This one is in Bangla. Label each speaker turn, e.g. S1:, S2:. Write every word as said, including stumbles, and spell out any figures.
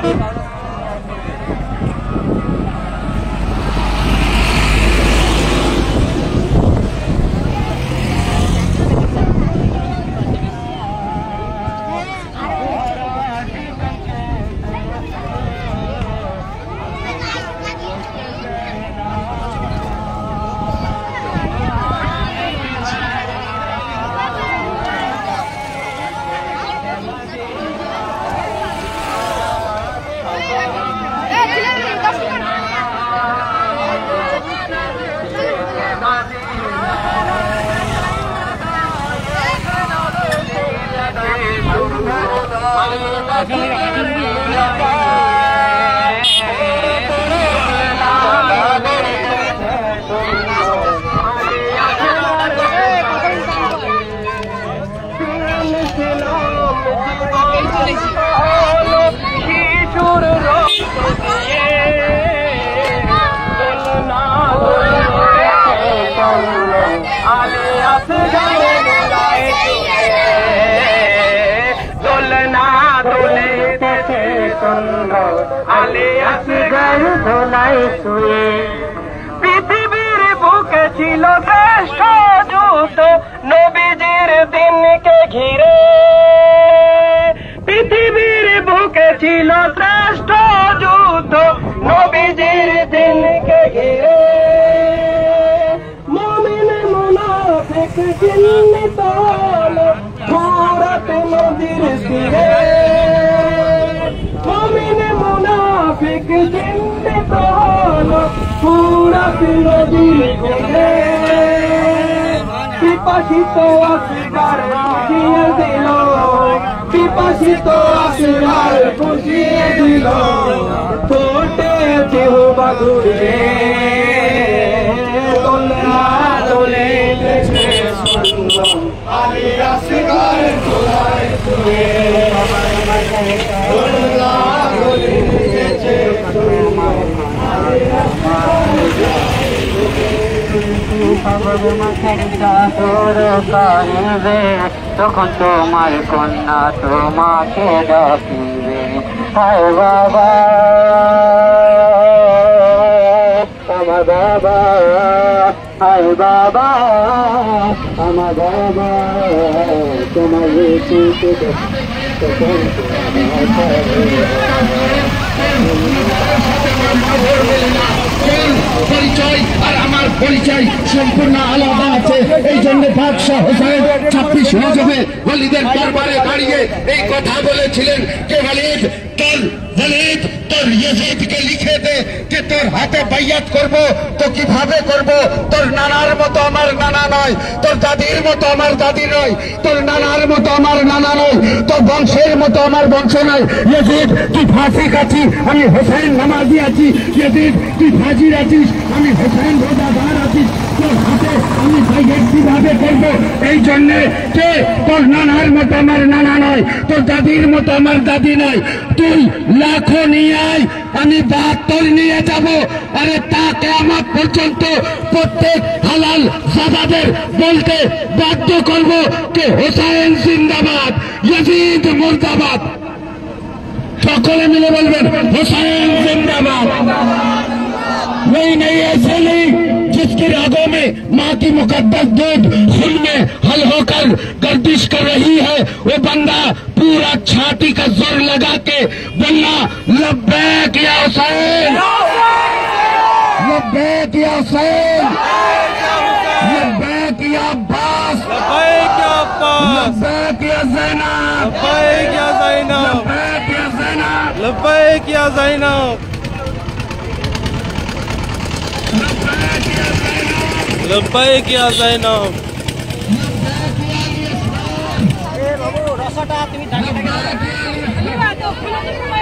S1: পৃথিবীর বুকে ছিল শ্রেষ্ঠ যুদ্ধ নবীজির দিনকে ঘিরে, পৃথিবীর বুকে ছিল শ্রেষ্ঠ যুদ্ধ নবীজির দিনকে ঘিরে। মুমিন মুনাফিক চিহ্নিত হলো ফুরাত নদীর তীরে, মুমিন মুনাফিক চিহ্নিত হলো ফুরাত নদীর তীরে। পিপাসিত আসগার বুঝিয়ে দিল, পিপাসিত আসগার বুঝিয়ে দিল, ঠোঁটে জিহ্বা ঘুরে দোলনা দোলেছে সুন্দর আলী আসগার দোলায় শুয়ে, দোলনা দোলেছে সুন্দর আলী আসগার কারিবে, তখন তোমার কন্যা তোমাকে ডাকিবে। হায় বাবা আমার বাবা, হায় বাবা আমার বাবা, তোমার
S2: পরিচয় আর আমার পরিচয় সম্পূর্ণ আলাদা আছে। এই জন্য বাদশাহ হোসেন ছাব্বিশ রজবে ওয়ালিদের দরবারে দাঁড়িয়ে এই কথা বলেছিলেন যে ওয়ালিদ তোর ওয়ালিদ তোর ইয়াজিদকে লিখে দে যে তোর হাতে বাইয়াত করব। তো কিভাবে করব? তোর নানার মতো আমার নানা নয়, তোর দাদির মতো আমার দাদি নয়, তোর নানার মতো আমার নানা নয়, তোর বংশের মতো আমার বংশ নয়। ইয়াজিদ তুই ফাঁসি কাছিস, আমি হোসেন নামাজি আছি। ইয়াজিদ তুই ফাজির আছিস, আমি হোসেন রোজাদার আছিস। তোর হাতে আমি বাইয়াত কিভাবে করব? এই জন্যে কে তোর নানার মতো আমার নানা নয়, তোর দাদির মতো আমার দাদি নয়। তুই লাখো নিয়ে আয়, আমি বাহাত্তর নিয়ে যাব। আরে তা কিয়ামত পর্যন্ত প্রত্যেক হালাল জাদাদের বলতে বাধ্য করব যে হোসেন জিন্দাবাদ, ইয়াজিদ মুর্দাবাদ। সকলে মিলে বলবেন হোসেন जिंदाबाद। वही नहीं ऐसे नहीं जिसकी रागों में माँ की मुकद्दस दूध खून में हल होकर गर्दिश कर रही है, वो बंदा पूरा छाती का जोर लगा के बोलना लब्बैक या हुसैन, लब्बैक या हुसैन, लब्बैक या अब्बास,
S3: लब्बैक या अब्बास,
S2: लब्बैक या ज़ैनब,
S3: लब्बैक या ज़ैनब,
S2: लब्बैक या ज़ैनब,
S3: लब्बैक या ज़ैनब, लब्बैक या ज़ैनब।
S1: ए बाबू रसटा তুমি ডাকে ডাকে